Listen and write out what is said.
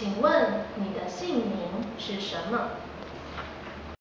请问你的姓名是什么？